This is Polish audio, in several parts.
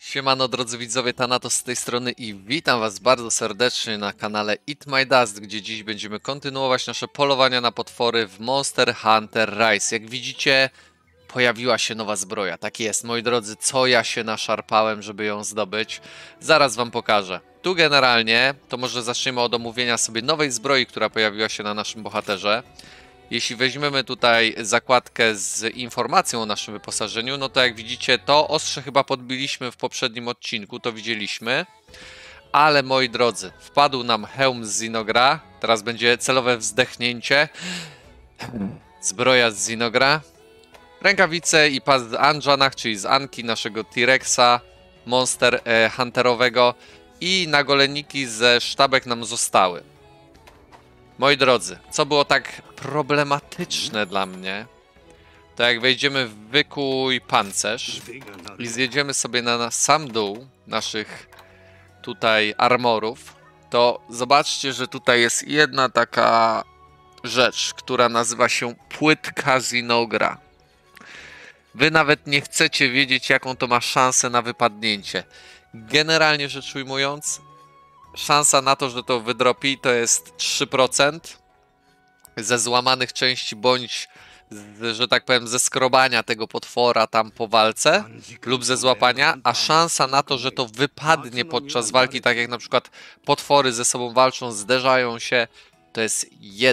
Siemano drodzy widzowie, Thanatos z tej strony i witam was bardzo serdecznie na kanale Eat My Dust, gdzie dziś będziemy kontynuować nasze polowania na potwory w Monster Hunter Rise. Jak widzicie, pojawiła się nowa zbroja. Tak jest, moi drodzy, co ja się naszarpałem, żeby ją zdobyć. Zaraz wam pokażę. Tu generalnie, to może zaczniemy od omówienia sobie nowej zbroi, która pojawiła się na naszym bohaterze. Jeśli weźmiemy tutaj zakładkę z informacją o naszym wyposażeniu, no to jak widzicie, to ostrze chyba podbiliśmy w poprzednim odcinku, to widzieliśmy. Ale moi drodzy, wpadł nam hełm z Zinogra, teraz będzie celowe wzdechnięcie. Zbroja z Zinogra. Rękawice i pas z Anjanach, czyli z Anki, naszego T-Rexa, Monster Hunterowego. I nagoleniki ze sztabek nam zostały. Moi drodzy, co było tak problematyczne dla mnie, to jak wejdziemy w wykuj pancerz i zjedziemy sobie na sam dół naszych tutaj armorów, to zobaczcie, że tutaj jest jedna taka rzecz, która nazywa się płytka Zinogra. Wy nawet nie chcecie wiedzieć, jaką to ma szansę na wypadnięcie. Generalnie rzecz ujmując, szansa na to, że to wydropi, to jest 3% ze złamanych części, bądź że tak powiem ze skrobania tego potwora tam po walce lub ze złapania, a szansa na to, że to wypadnie podczas walki, tak jak na przykład potwory ze sobą walczą, zderzają się, to jest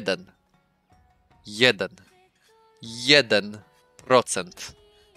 1%.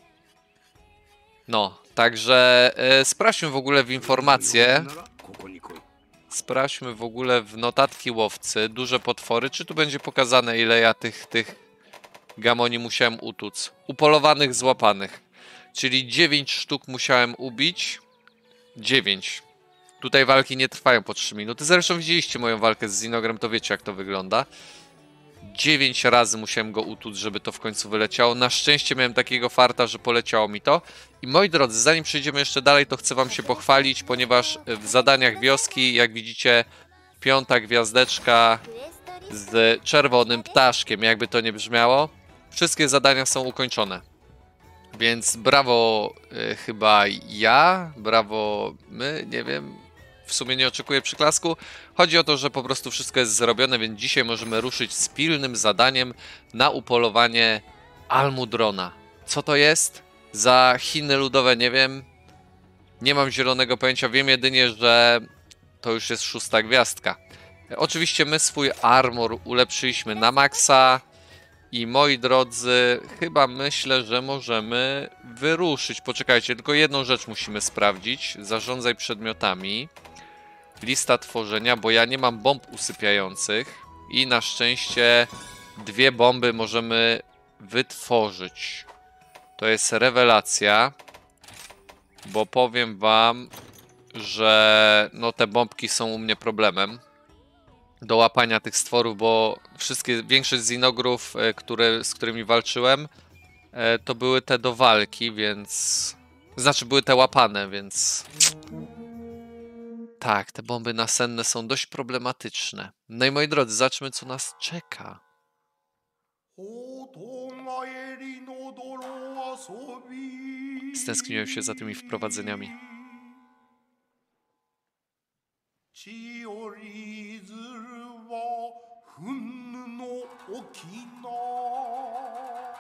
No, także sprawdźmy w ogóle w informacje. Sprawdźmy w ogóle w notatki łowcy, duże potwory, czy tu będzie pokazane, ile ja tych gamoni musiałem utuc. Upolowanych, złapanych. Czyli 9 sztuk musiałem ubić. 9. Tutaj walki nie trwają po 3 minuty. Zresztą widzieliście moją walkę z Zinogrem, to wiecie, jak to wygląda. 9 razy musiałem go utuc, żeby to w końcu wyleciało. Na szczęście miałem takiego farta, że poleciało mi to. I moi drodzy, zanim przejdziemy jeszcze dalej, to chcę wam się pochwalić, ponieważ w zadaniach wioski, jak widzicie, 5. gwiazdeczka z czerwonym ptaszkiem, jakby to nie brzmiało, wszystkie zadania są ukończone. Więc brawo chyba ja, brawo my, nie wiem, w sumie nie oczekuję przyklasku. Chodzi o to, że po prostu wszystko jest zrobione, więc dzisiaj możemy ruszyć z pilnym zadaniem na upolowanie Almudrona. Co to jest? Za Chiny ludowe nie wiem. Nie mam zielonego pojęcia, wiem jedynie, że to już jest 6. gwiazdka. Oczywiście my swój armor ulepszyliśmy na maksa. I moi drodzy, chyba myślę, że możemy wyruszyć. Poczekajcie, tylko jedną rzecz musimy sprawdzić. Zarządzaj przedmiotami. Lista tworzenia, bo ja nie mam bomb usypiających. I na szczęście 2 bomby możemy wytworzyć. To jest rewelacja. Bo powiem wam, że no te bombki są u mnie problemem do łapania tych stworów, bo większość zinogrów, z którymi walczyłem, to były te do walki, więc... Znaczy były te łapane, więc... Tak, te bomby nasenne są dość problematyczne. No i moi drodzy, zobaczmy, co nas czeka. Stęskniłem się za tymi wprowadzeniami. 千折鶴は憤怒の沖縄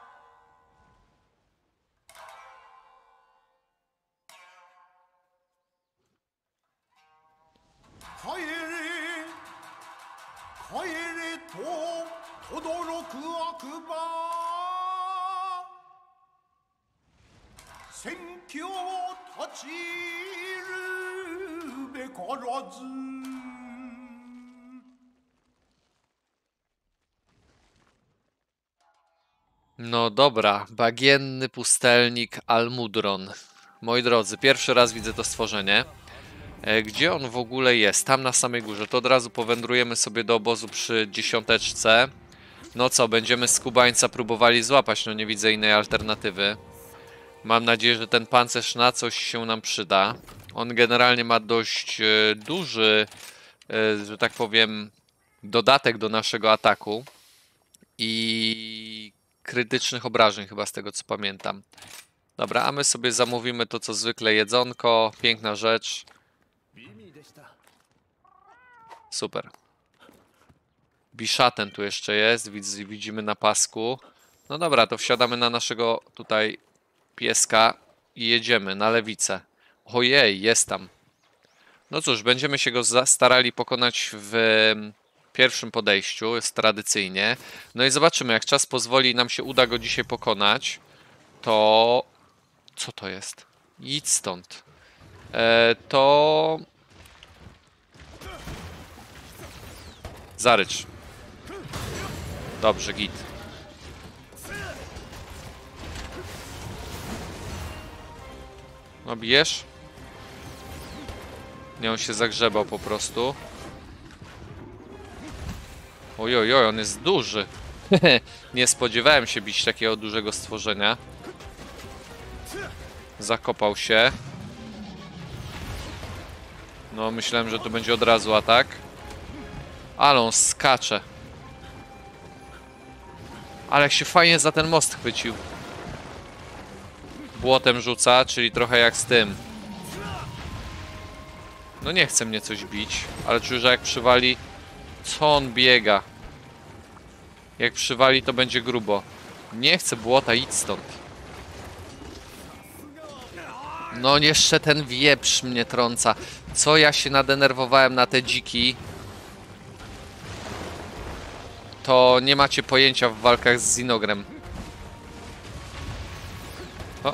帰れ帰れと轟く悪魔戦況立ちるべからず No dobra, bagienny pustelnik Almudron. Moi drodzy, pierwszy raz widzę to stworzenie. Gdzie on w ogóle jest? Tam na samej górze. To od razu powędrujemy sobie do obozu przy 10. No co, będziemy skubańca próbowali złapać, no nie widzę innej alternatywy. Mam nadzieję, że ten pancerz na coś się nam przyda. On generalnie ma dość duży, że tak powiem, dodatek do naszego ataku. I krytycznych obrażeń chyba z tego co pamiętam. Dobra, a my sobie zamówimy to co zwykle jedzonko. Piękna rzecz. Super. Biszaten tu jeszcze jest, widzimy na pasku. No dobra, to wsiadamy na naszego tutaj pieska i jedziemy na lewicę. Ojej, jest tam. No cóż, będziemy się go starali pokonać w pierwszym podejściu, jest tradycyjnie. No i zobaczymy, jak czas pozwoli i nam się uda go dzisiaj pokonać, to... Co to jest? Idź stąd. To... Zarycz. Dobrze, git. No bijesz? Nie, on się zagrzebał po prostu. Ojojoj, on jest duży. Nie spodziewałem się bić takiego dużego stworzenia. Zakopał się. No, myślałem, że to będzie od razu atak. Ale on skacze. Ale jak się fajnie za ten most chwycił. Błotem rzuca, czyli trochę jak z tym. No nie chce mnie coś bić, ale czuję, że jak przywali... Co on biega? Jak przywali, to będzie grubo. Nie chcę błota, idź stąd. No jeszcze ten wieprz mnie trąca. Co ja się nadenerwowałem na te dziki. To nie macie pojęcia w walkach z Zinogrem. O.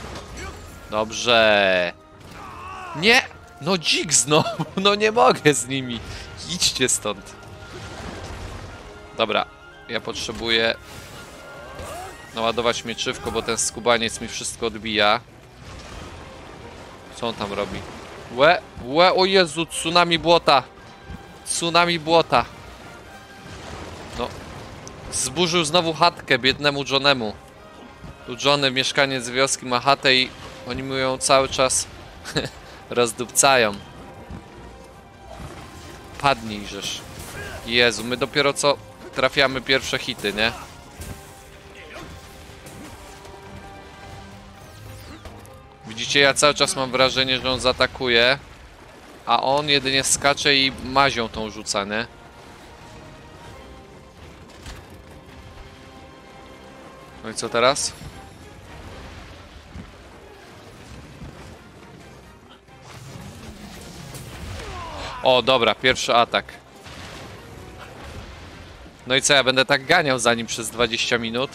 Dobrze. Nie! No dzik znowu. No nie mogę z nimi. Idźcie stąd. Dobra. Ja potrzebuję naładować mieczywko, bo ten skubaniec mi wszystko odbija. Co on tam robi? O Jezu, tsunami błota. Tsunami błota. No. Zburzył znowu chatkę biednemu Johnemu. Tu Johnny, mieszkaniec wioski, ma chatę i oni mu ją cały czas rozdupcają. Padnij, żeż. Jezu, my dopiero co trafiamy pierwsze hity, nie? Widzicie, ja cały czas mam wrażenie, że on zaatakuje, a on jedynie skacze i mazią tą rzuca, nie? No i co teraz? O, dobra, pierwszy atak. No i co, ja będę tak ganiał za nim przez 20 minut?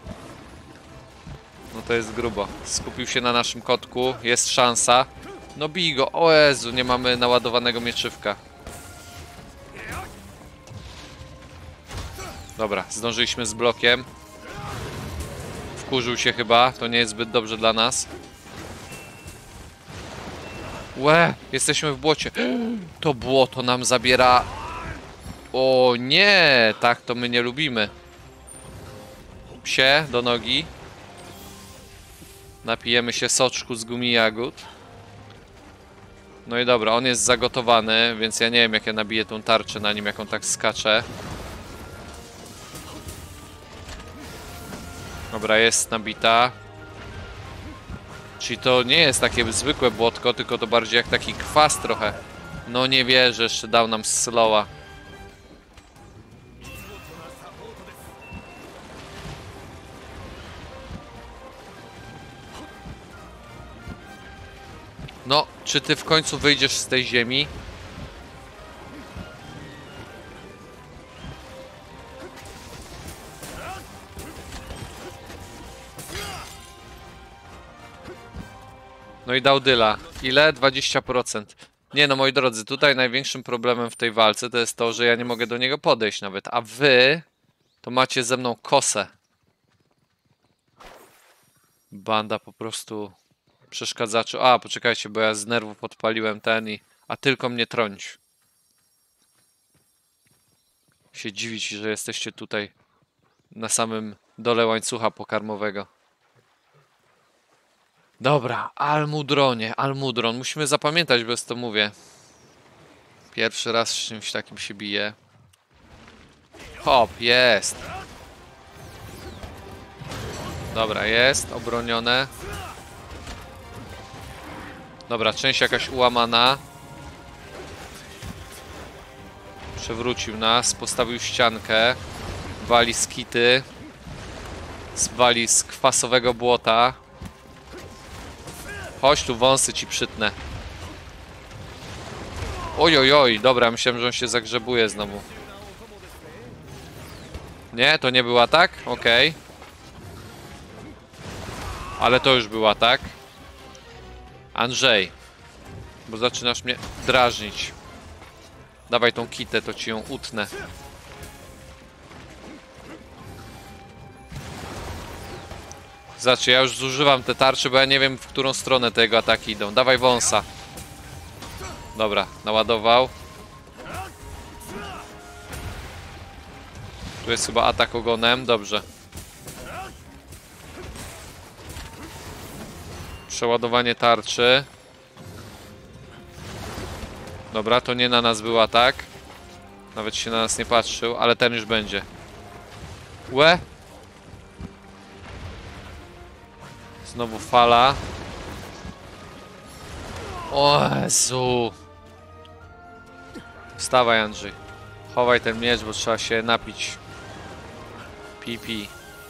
No to jest grubo. Skupił się na naszym kotku, jest szansa. No bij go, o Jezu, nie mamy naładowanego mieczywka. Dobra, zdążyliśmy z blokiem. Wkurzył się chyba, to nie jest zbyt dobrze dla nas. Jesteśmy w błocie. To błoto nam zabiera... O nie, tak to my nie lubimy. Psie, do nogi. Napijemy się soczku z gumi jagód. No i dobra, on jest zagotowany, więc ja nie wiem, jak ja nabiję tą tarczę na nim, jak on tak skacze. Dobra, jest nabita. Czyli to nie jest takie zwykłe błotko, tylko to bardziej jak taki kwas trochę. No nie wierzę, jeszcze dał nam slowa. No, czy ty w końcu wyjdziesz z tej ziemi? No i dał dyla. Ile? 20%. Nie no, moi drodzy, tutaj największym problemem w tej walce to jest to, że ja nie mogę do niego podejść nawet. A wy to macie ze mną kosę. Banda po prostu przeszkadzaczy. A, poczekajcie, bo ja z nerwów odpaliłem ten i... A tylko mnie trąć. Się dziwić, że jesteście tutaj na samym dole łańcucha pokarmowego. Dobra, Almudronie, Almudron. Musimy zapamiętać, bez to mówię. Pierwszy raz z czymś takim się bije. Hop, jest. Dobra, jest, obronione. Dobra, część jakaś ułamana. Przewrócił nas, postawił ściankę. Wali z kity. Wali z kwasowego błota. Chodź tu, wąsy ci przytnę. Oj, oj, oj, dobra, myślałem, że on się zagrzebuje znowu. Nie, to nie był atak? Okej. Ale to już był atak. Andrzej, bo zaczynasz mnie drażnić. Dawaj tą kitę, to ci ją utnę. Znaczy, ja już zużywam te tarcze, bo ja nie wiem, w którą stronę te jego ataki idą. Dawaj wąsa. Dobra, naładował. Tu jest chyba atak ogonem, dobrze. Przeładowanie tarczy. Dobra, to nie na nas był atak. Nawet się na nas nie patrzył, ale ten już będzie. Łe! Znowu fala. O Jezu! Wstawaj, Andrzej. Chowaj ten miecz, bo trzeba się napić. Pi.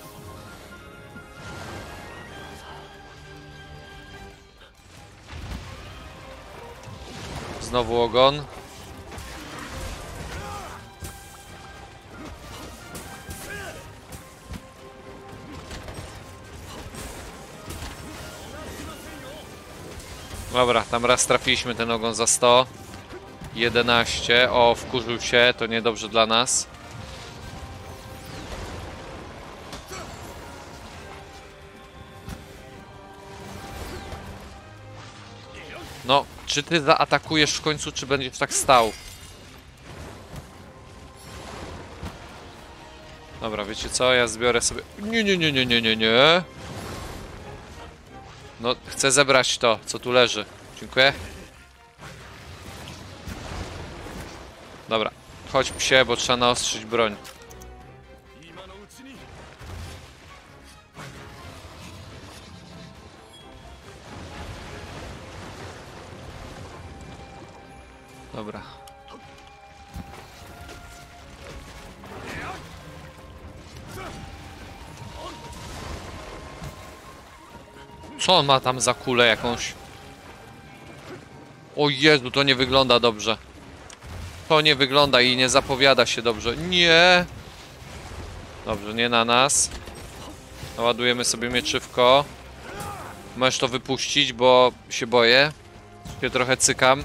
Znowu ogon. Dobra, tam raz trafiliśmy ten ogon za 100. 11. O, wkurzył się, to niedobrze dla nas. No, czy ty zaatakujesz w końcu, czy będziesz tak stał? Dobra, wiecie co? Ja zbiorę sobie... Nie. No, chcę zebrać to, co tu leży. Dziękuję. Dobra, chodź psie, bo trzeba naostrzyć broń. Dobra. Co on ma tam za kulę jakąś? O Jezu, to nie wygląda dobrze. To nie wygląda i nie zapowiada się dobrze. Nie! Dobrze, nie na nas. Naładujemy sobie mieczywko. Możesz to wypuścić, bo się boję. Się trochę cykam.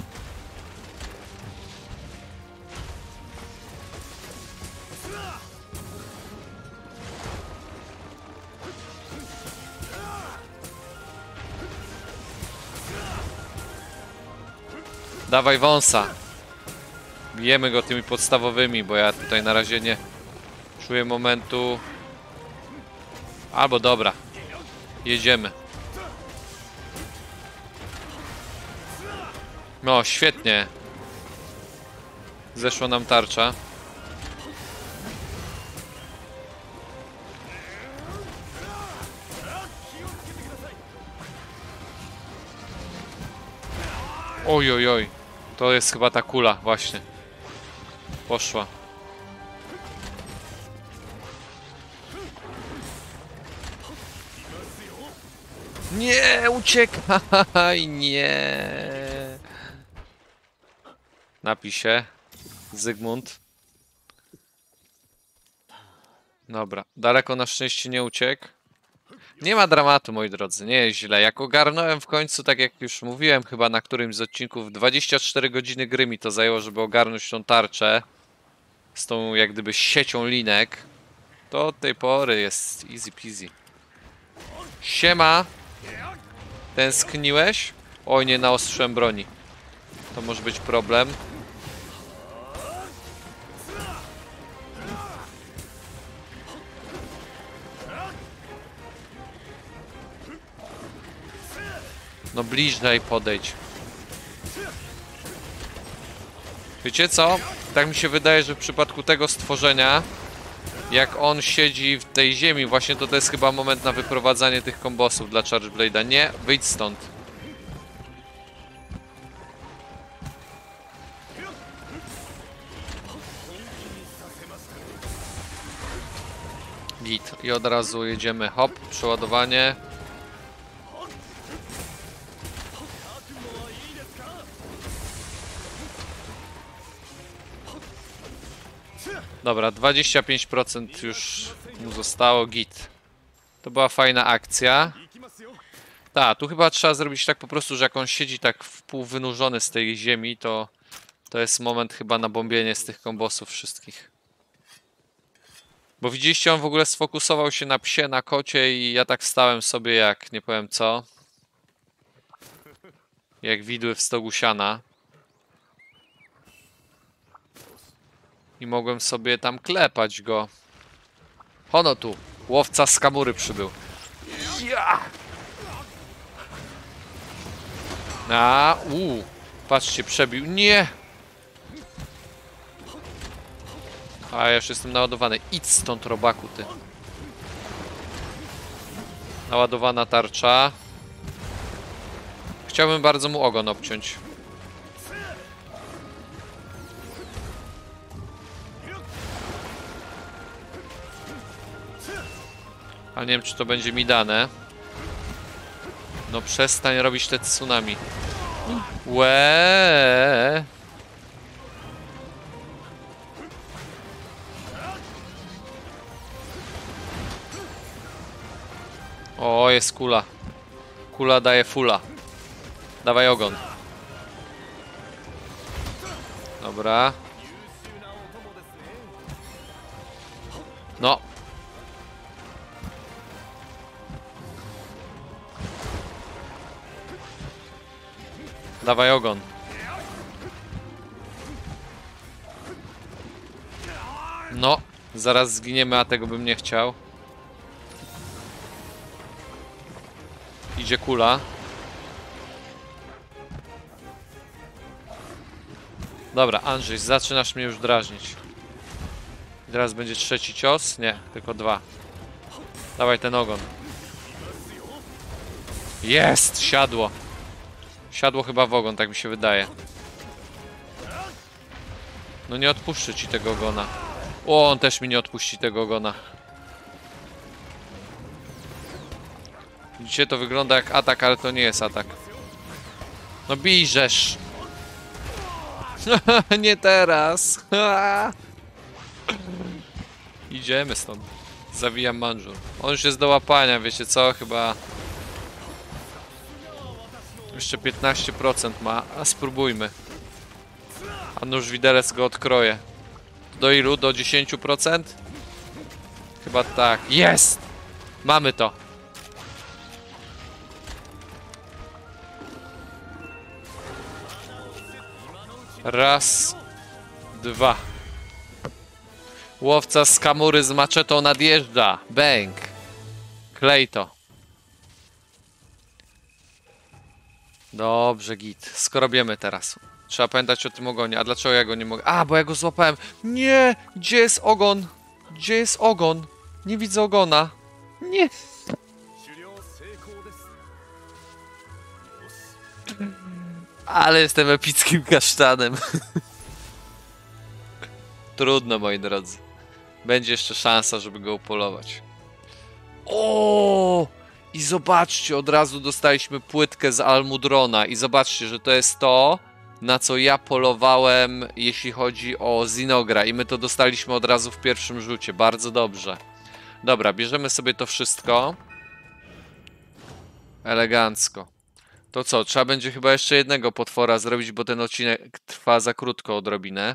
Dawaj wąsa. Bijemy go tymi podstawowymi, bo ja tutaj na razie nie czuję momentu. Albo dobra. Jedziemy. No, świetnie. Zeszła nam tarcza. Oj, oj, oj. To jest chyba ta kula, właśnie. Poszła. Nie, uciekaj, nie. Napij się. Zygmunt. Dobra, daleko na szczęście nie uciekł. Nie ma dramatu, moi drodzy, nie jest źle. Jak ogarnąłem w końcu, tak jak już mówiłem chyba na którymś z odcinków, 24 godziny gry mi to zajęło, żeby ogarnąć tą tarczę. Z tą jak gdyby siecią linek. To od tej pory jest easy peasy. Siema! Tęskniłeś? Oj, nie naostrzyłem broni. To może być problem. No bliżej podejdź. Wiecie co? Tak mi się wydaje, że w przypadku tego stworzenia, jak on siedzi w tej ziemi, właśnie to jest chyba moment na wyprowadzanie tych kombosów dla Charge Blade'a. Nie, wyjdź stąd. Git. I od razu jedziemy. Hop, przeładowanie. Dobra, 25% już mu zostało. Git. To była fajna akcja. Tak, tu chyba trzeba zrobić tak po prostu, że jak on siedzi tak w pół wynurzony z tej ziemi, to jest moment chyba na bombienie z tych kombosów wszystkich. Bo widzieliście, on w ogóle sfokusował się na psie, na kocie i ja tak stałem sobie jak, nie powiem co. Jak widły w stogu siana. I mogłem sobie tam klepać go. Hono tu, łowca z Kamury przybył. Ja! Patrzcie, przebił. Nie! A ja już jestem naładowany. Idź stąd, robaku, ty. Naładowana tarcza. Chciałbym bardzo mu ogon obciąć. Ale nie wiem, czy to będzie mi dane. No przestań robić te tsunami. Łeee. O, jest kula. Kula daje fula. Dawaj ogon. Dobra. No. Dawaj ogon. No. Zaraz zginiemy, a tego bym nie chciał. Idzie kula. Dobra, Andrzej, zaczynasz mnie już drażnić. I teraz będzie trzeci cios? Nie, tylko dwa. Dawaj ten ogon. Jest! Siadło. Siadło chyba w ogon, tak mi się wydaje. No nie odpuszczę ci tego ogona. O, on też mi nie odpuści tego ogona. Widzicie, to wygląda jak atak, ale to nie jest atak. No bijżesz! Nie teraz! Idziemy stąd. Zawijam manżur. On już jest do łapania, wiecie co? Chyba... Jeszcze 15% ma, a spróbujmy. A nóż widelec go odkroje. Do ilu? Do 10%? Chyba tak. Jest! Mamy to! Raz, dwa. Łowca z Kamury z maczetą nadjeżdża. Bang. Klej to. Dobrze, git. Skorobiemy teraz. Trzeba pamiętać o tym ogonie. A dlaczego ja go nie mogę? A, bo ja go złapałem. Nie! Gdzie jest ogon? Gdzie jest ogon? Nie widzę ogona. Nie! Ale jestem epickim kasztanem. Trudno, moi drodzy. Będzie jeszcze szansa, żeby go upolować. O! I zobaczcie, od razu dostaliśmy płytkę z Almudrona. I zobaczcie, że to jest to, na co ja polowałem, jeśli chodzi o Zinogra. I my to dostaliśmy od razu w pierwszym rzucie. Bardzo dobrze. Dobra, bierzemy sobie to wszystko. Elegancko. To co? Trzeba będzie chyba jeszcze jednego potwora zrobić, bo ten odcinek trwa za krótko odrobinę.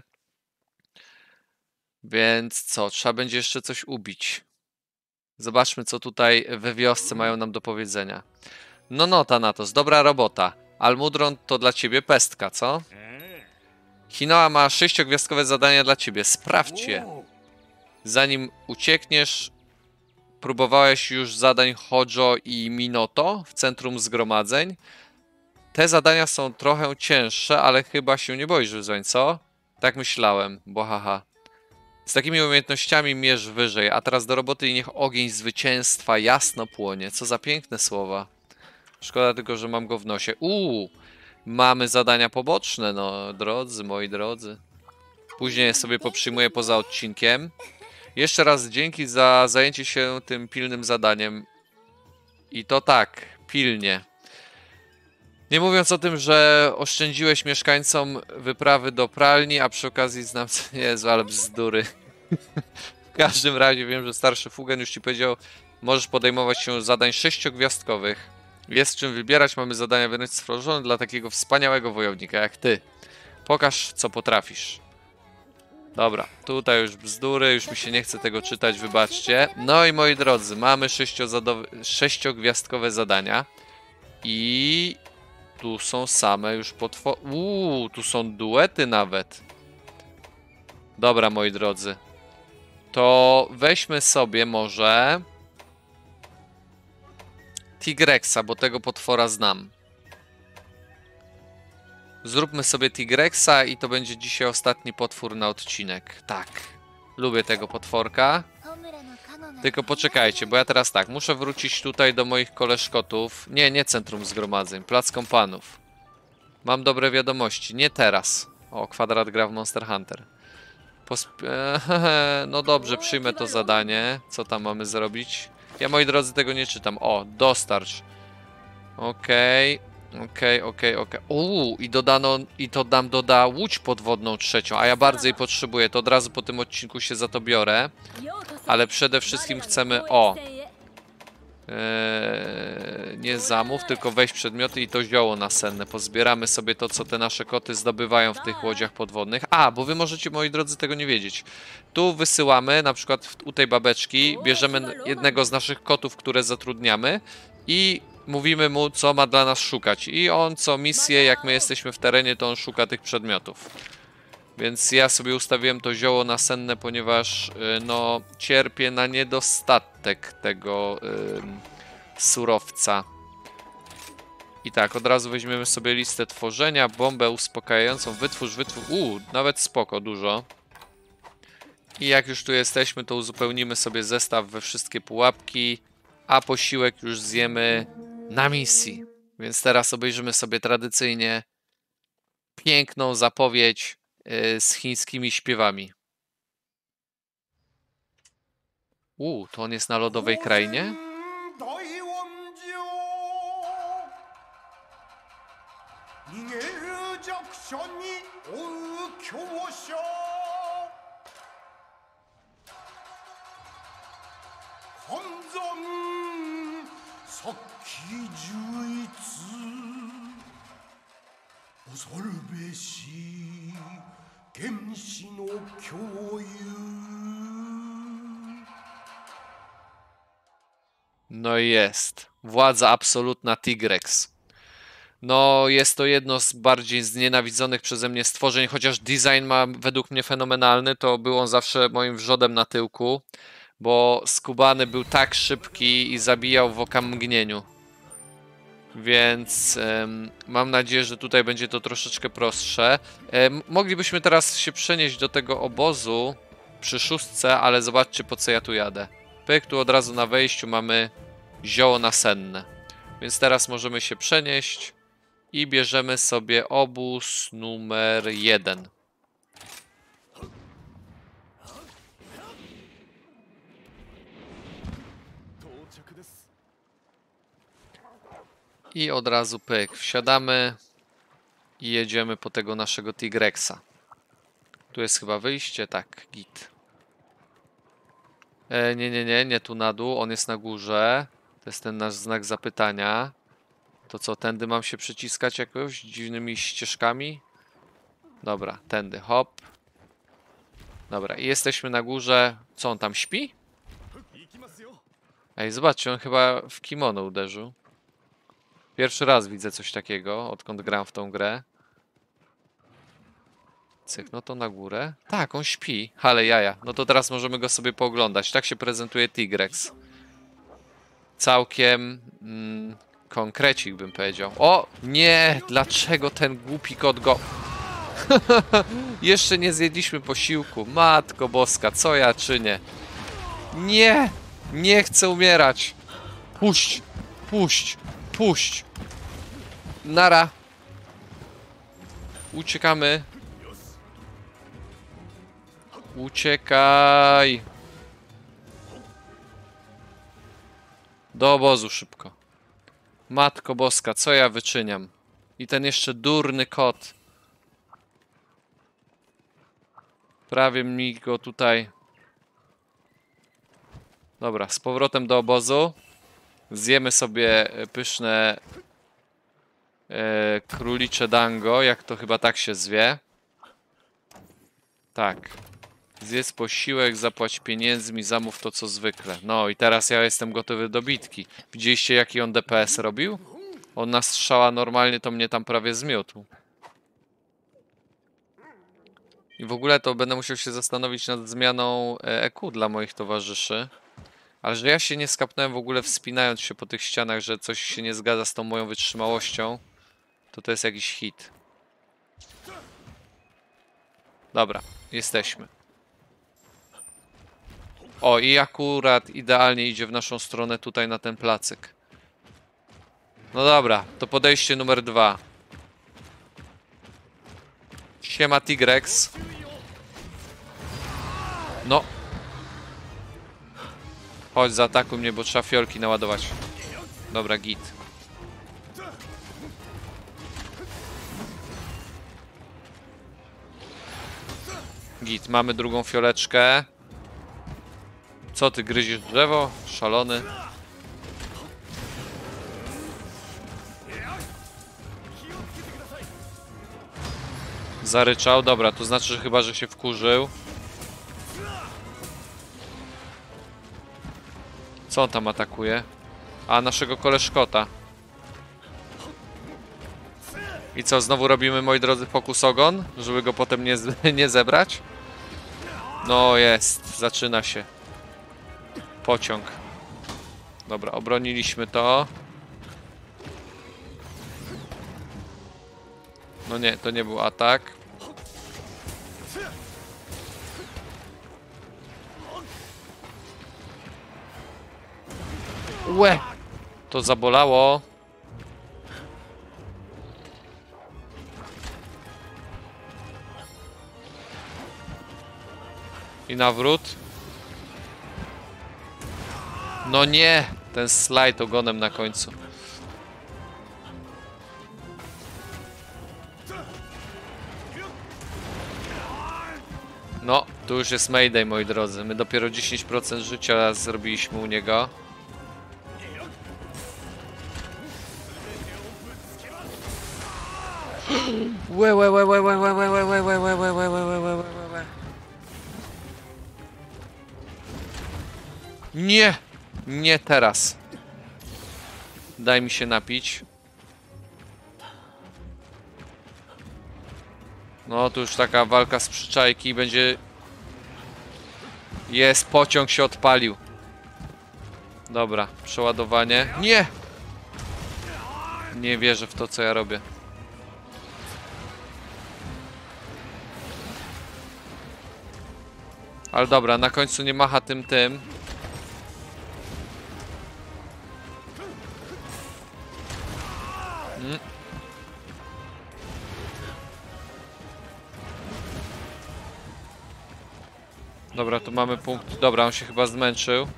Więc co? Trzeba będzie jeszcze coś ubić. Zobaczmy, co tutaj we wiosce mają nam do powiedzenia. No, Thanatos, dobra robota. Almudron to dla ciebie pestka, co? Hinoa ma 6-gwiazdkowe zadania dla ciebie. Sprawdź je. Zanim uciekniesz, próbowałeś już zadań Hojo i Minoto w centrum zgromadzeń. Te zadania są trochę cięższe, ale chyba się nie boisz wyzwań, co? Tak myślałem, bo haha. Z takimi umiejętnościami mierz wyżej, a teraz do roboty i niech ogień zwycięstwa jasno płonie. Co za piękne słowa. Szkoda tylko, że mam go w nosie. Mamy zadania poboczne, no drodzy, moi drodzy. Później sobie poprzyjmuję poza odcinkiem. Jeszcze raz dzięki za zajęcie się tym pilnym zadaniem. I to tak, pilnie. Nie mówiąc o tym, że oszczędziłeś mieszkańcom wyprawy do pralni, a przy okazji znam... Jezu, ale bzdury. W każdym razie wiem, że starszy Fugen już ci powiedział, możesz podejmować się zadań 6-gwiazdkowych. Jest czym wybierać, mamy zadania wręcz stworzone dla takiego wspaniałego wojownika jak ty. Pokaż, co potrafisz. Dobra, tutaj już bzdury, już mi się nie chce tego czytać, wybaczcie. No i moi drodzy, mamy 6-gwiazdkowe zadania. I tu są same już potwory. Tu są duety nawet. Dobra, moi drodzy. To weźmy sobie może Tigrexa, bo tego potwora znam. Zróbmy sobie Tigrexa i to będzie dzisiaj ostatni potwór na odcinek. Tak, lubię tego potworka. Tylko poczekajcie, bo ja teraz tak, muszę wrócić tutaj do moich koleżkotów. Nie Centrum Zgromadzeń, Plac Kompanów. Mam dobre wiadomości, nie teraz. O, Kwadrat gra w Monster Hunter. No dobrze, przyjmę to zadanie. Co tam mamy zrobić? Ja, moi drodzy, tego nie czytam. O, dostarcz. Okej. I to nam doda łódź podwodną 3, a ja bardzo jej potrzebuję. To od razu po tym odcinku się za to biorę. Ale przede wszystkim chcemy... nie zamów, tylko weź przedmioty i to zioło nasenne. Pozbieramy sobie to, co te nasze koty zdobywają w tych łodziach podwodnych. Bo wy możecie, moi drodzy, tego nie wiedzieć. Tu wysyłamy, na przykład u tej babeczki, bierzemy jednego z naszych kotów, które zatrudniamy i mówimy mu, co ma dla nas szukać. I on co misję, jak my jesteśmy w terenie, to on szuka tych przedmiotów. Więc ja sobie ustawiłem to zioło nasenne, ponieważ no, cierpię na niedostatek tego surowca. I tak, od razu weźmiemy sobie listę tworzenia, bombę uspokajającą, wytwórz. Nawet spoko, dużo. I jak już tu jesteśmy, to uzupełnimy sobie zestaw we wszystkie pułapki, a posiłek już zjemy na misji. Więc teraz obejrzymy sobie tradycyjnie piękną zapowiedź z chińskimi śpiewami. To on jest na lodowej krainie? No jest. Władza absolutna Tigrex. No jest to jedno z bardziej znienawidzonych przeze mnie stworzeń, chociaż design ma według mnie fenomenalny, to był on zawsze moim wrzodem na tyłku, bo skubany był tak szybki i zabijał w okamgnieniu. Więc mam nadzieję, że tutaj będzie to troszeczkę prostsze. Moglibyśmy teraz się przenieść do tego obozu przy 6, ale zobaczcie, po co ja tu jadę. Pyk, tu od razu na wejściu mamy zioło nasenne. Więc teraz możemy się przenieść i bierzemy sobie obóz numer 1. I od razu pyk, wsiadamy i jedziemy po tego naszego Tigrexa. Tu jest chyba wyjście, tak, git. Nie tu na dół, on jest na górze. To jest ten nasz znak zapytania. To co, tędy mam się przyciskać jakoś dziwnymi ścieżkami? Dobra, tędy, hop. Dobra, i jesteśmy na górze. Co, on tam śpi? Ej, zobaczcie, on chyba w kimono uderzył. Pierwszy raz widzę coś takiego, odkąd gram w tą grę. Cyk, no to na górę. Tak, on śpi, ale jaja. No to teraz możemy go sobie pooglądać. Tak się prezentuje Tigrex. Całkiem konkrecik, bym powiedział. O, nie! Dlaczego ten głupi kot go... Jeszcze nie zjedliśmy posiłku. Matko boska, co ja czynię? Nie! Nie chcę umierać! Puść! Puść! Puść! Nara! Uciekamy! Uciekaj! Do obozu szybko. Matko Boska, co ja wyczyniam? I ten jeszcze durny kot. Prawie mi go tutaj... Dobra, z powrotem do obozu. Zjemy sobie pyszne królicze dango, jak to chyba tak się zwie. Tak. Zjedz posiłek, zapłać pieniędzmi, zamów to co zwykle. No i teraz ja jestem gotowy do bitki. Widzieliście jaki on DPS robił? On na strzała normalnie to mnie tam prawie zmiótł. I w ogóle to będę musiał się zastanowić nad zmianą EQ dla moich towarzyszy. Ale że ja się nie skapnąłem w ogóle wspinając się po tych ścianach, że coś się nie zgadza z tą moją wytrzymałością, to jest jakiś hit. Dobra, jesteśmy. O, i akurat idealnie idzie w naszą stronę tutaj na ten placyk. No dobra, to podejście numer 2. Siema Tigrex. No. Chodź, zaatakuj mnie, bo trzeba fiolki naładować. Dobra, git. Git, mamy drugą fioleczkę. Co ty, gryzisz drzewo? Szalony. Zaryczał, dobra, to znaczy, że chyba, że się wkurzył. Co on tam atakuje? A, naszego koleżkota. I co, znowu robimy, moi drodzy, fokus ogon? Żeby go potem nie zebrać? No jest, zaczyna się. Pociąg. Dobra, obroniliśmy to. No nie, to nie był atak. Łe! To zabolało. I nawrót. No nie! Ten slajd ogonem na końcu. No, tu już jest Mayday, moi drodzy. My dopiero 10% życia zrobiliśmy u niego. Nie! Nie teraz. Daj mi się napić. No, tu już taka walka z przyczajki będzie... Jest, pociąg się odpalił. Dobra, przeładowanie. Nie! Nie wierzę w to, co ja robię. Ale dobra, na końcu nie macha tym. Dobra, tu mamy punkt. Dobra, on się chyba zmęczył.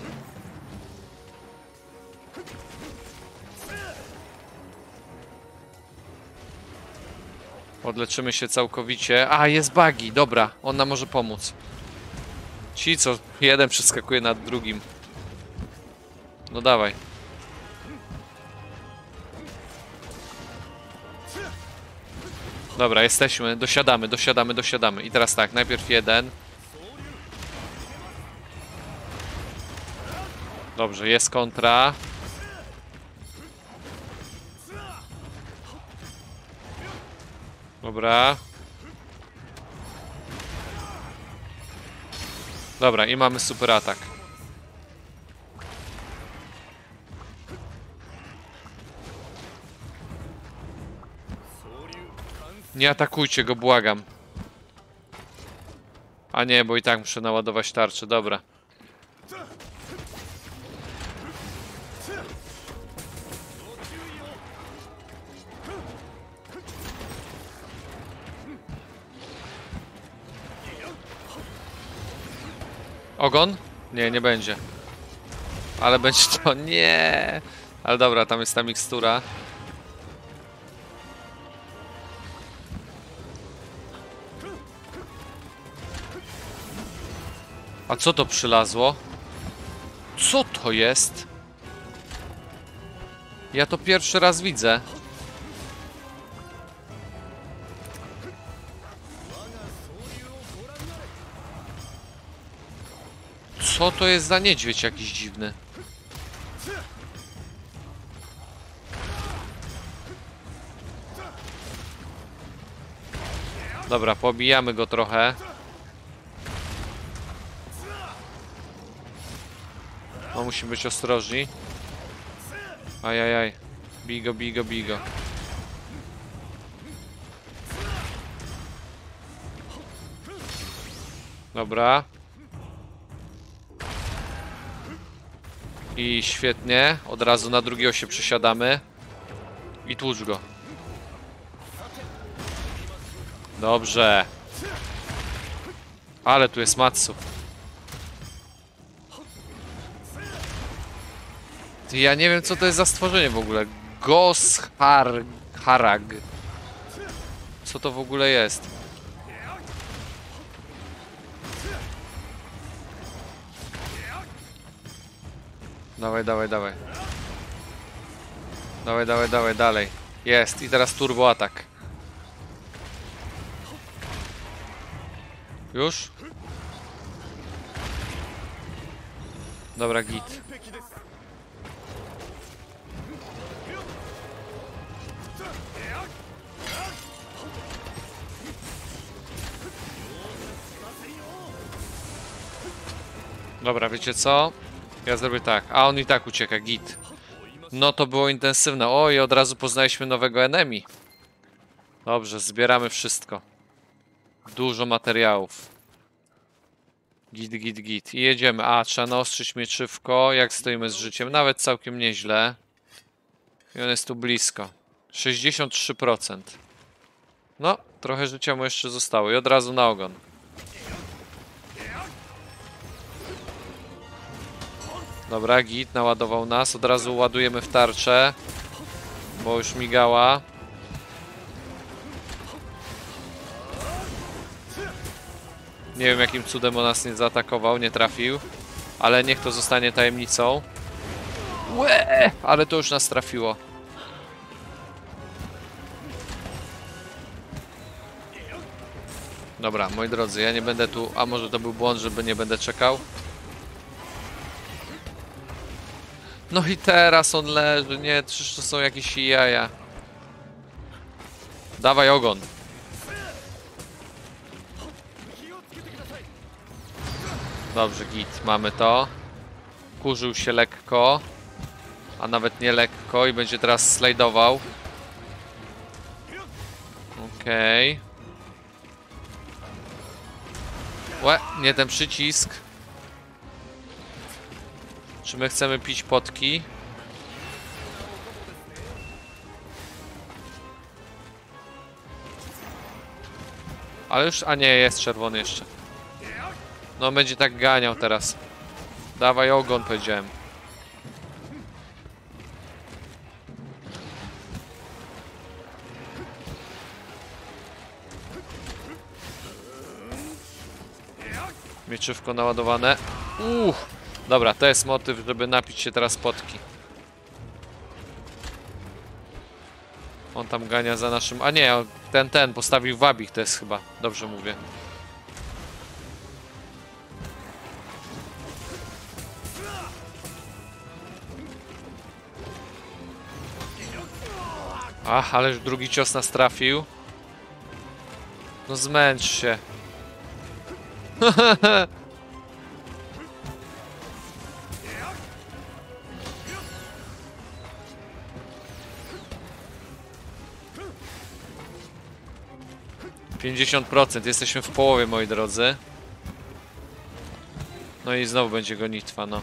Odleczymy się całkowicie. A, jest Buggy, dobra, on nam może pomóc. Ci co, jeden przeskakuje nad drugim. No dawaj. Dobra, jesteśmy, dosiadamy. I teraz tak, najpierw jeden. Dobrze, jest kontra. Dobra. Dobra, i mamy super atak. Nie atakujcie go, błagam. A nie, bo i tak muszę naładować tarczę, dobra. Ogon? Nie, nie będzie. Ale będzie to... Nie! Ale dobra, tam jest ta mikstura. A co to przylazło? Co to jest? Ja to pierwszy raz widzę. Co to jest za niedźwiedź jakiś dziwny? Dobra, pobijamy go trochę. No, musimy być ostrożni. Ajajaj. Bij go, bij go, bij go. Dobra. I świetnie. Od razu na drugiego się przesiadamy. I tłucz go. Dobrze. Ale tu jest Matsu. Ty, ja nie wiem, co to jest za stworzenie w ogóle. Harag. Co to w ogóle jest? Dawaj, dawaj, dawaj. Dawaj, dawaj, dawaj, dalej. Jest. I teraz turbo atak. Już? Dobra, git. Dobra, wiecie co? Ja zrobię tak. A on i tak ucieka, git. No to było intensywne. O, i od razu poznaliśmy nowego enemy. Dobrze, zbieramy wszystko. Dużo materiałów. Git, git, git. I jedziemy. A, trzeba naostrzyć mieczywko. Jak stoimy z życiem? Nawet całkiem nieźle. I on jest tu blisko. 63%. No, trochę życia mu jeszcze zostało. I od razu na ogon. Dobra, git, naładował nas. Od razu ładujemy w tarczę. Bo już migała. Nie wiem, jakim cudem on nas nie zaatakował, nie trafił. Ale niech to zostanie tajemnicą. Łe! Ale to już nas trafiło. Dobra, moi drodzy, ja nie będę tu... A może to był błąd, żeby nie będę czekał? No i teraz on leży. Nie, czyż to są jakieś jaja. Dawaj ogon. Dobrze, git, mamy to. Kurzył się lekko. A nawet nie lekko i będzie teraz slajdował. Okej. Łe, nie ten przycisk. Czy my chcemy pić potki? Ale już... A nie, jest czerwony jeszcze. No, będzie tak ganiał teraz. Dawaj ogon, powiedziałem. Mieczywko naładowane. Dobra, to jest motyw, żeby napić się teraz potki. On tam gania za naszym... A nie, ten postawił wabik, to jest chyba. Dobrze mówię. Ach, ale już drugi cios nas trafił. No zmęcz się. 50%, jesteśmy w połowie, moi drodzy. No i znowu będzie gonitwa, no.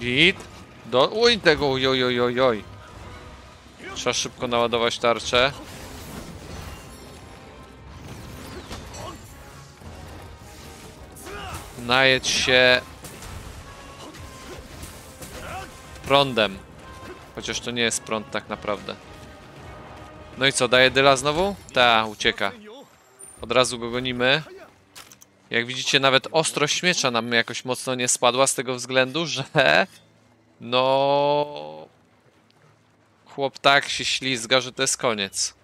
Git. Uj tego, oj. Trzeba szybko naładować tarczę. Najedź się prądem. Chociaż to nie jest prąd tak naprawdę. No i co, daje dyla znowu? Ta, ucieka. Od razu go gonimy. Jak widzicie, nawet ostrość miecza nam jakoś mocno nie spadła z tego względu, że... No... Chłop tak się ślizga, że to jest koniec.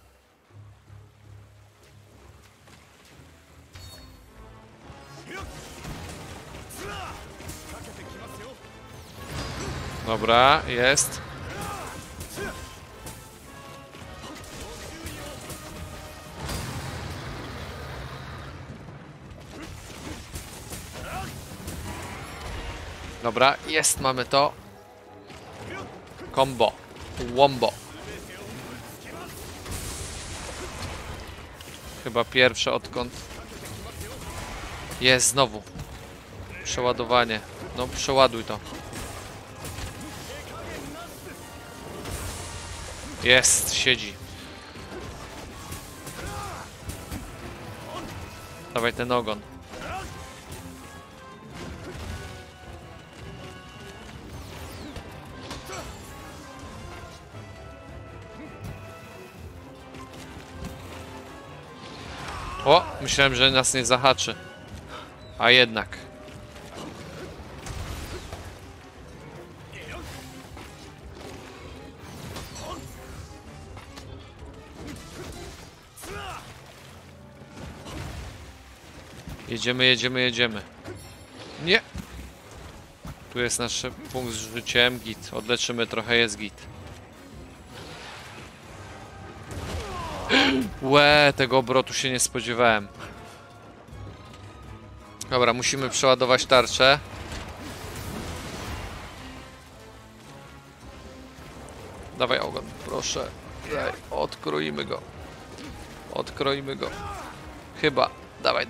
Dobra, jest. Dobra, jest, mamy to. Combo. Wombo. Chyba pierwsze odkąd... Jest, znowu. Przeładowanie. No, przeładuj to. Jest, siedzi. Dawaj ten ogon. O, myślałem, że nas nie zahaczy. A jednak. Jedziemy. Nie! Tu jest nasz punkt z życiem. Git. Odleczymy trochę, jest git. Łe, tego obrotu się nie spodziewałem. Dobra, musimy przeładować tarczę. Dawaj ogon, proszę. Daj, odkroimy go. Odkroimy go. Chyba. Dawaj.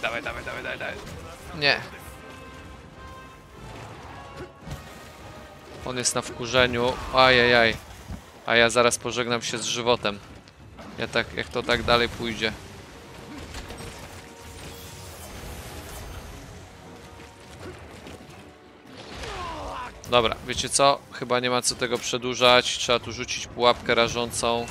Nie. On jest na wkurzeniu. Ajajaj. A ja zaraz pożegnam się z żywotem. Jak to tak dalej pójdzie. Dobra, wiecie co? Chyba nie ma co tego przedłużać. Trzeba tu rzucić pułapkę rażącą.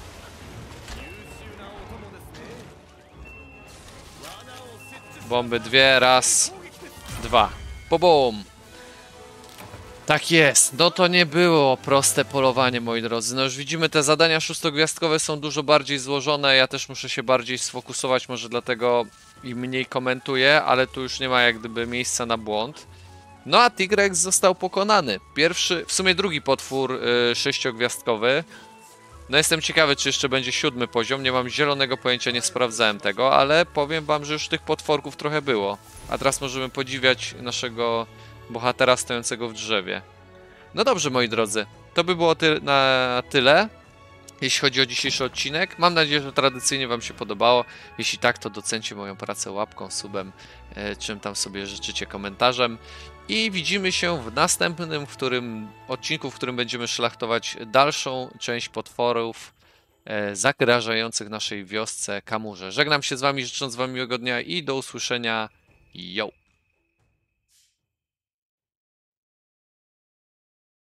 Bomby dwie, raz, dwa. Bobom! Tak jest, no to nie było proste polowanie, moi drodzy. No już widzimy, te zadania szóstogwiazdkowe są dużo bardziej złożone. Ja też muszę się bardziej sfokusować, może dlatego i mniej komentuję, ale tu już nie ma jak gdyby miejsca na błąd. No a Tigrex został pokonany. Pierwszy, w sumie drugi potwór sześciogwiazdkowy. No jestem ciekawy, czy jeszcze będzie 7. poziom. Nie mam zielonego pojęcia, nie sprawdzałem tego, ale powiem wam, że już tych potworków trochę było. A teraz możemy podziwiać naszego bohatera stojącego w drzewie. No dobrze, moi drodzy. To by było na tyle, jeśli chodzi o dzisiejszy odcinek. Mam nadzieję, że tradycyjnie wam się podobało. Jeśli tak, to docencie moją pracę łapką, subem, czym tam sobie życzycie, komentarzem. I widzimy się w następnym odcinku, w którym będziemy szlachtować dalszą część potworów zagrażających naszej wiosce Kamurze. Żegnam się z wami, życząc wam miłego dnia i do usłyszenia. Yo!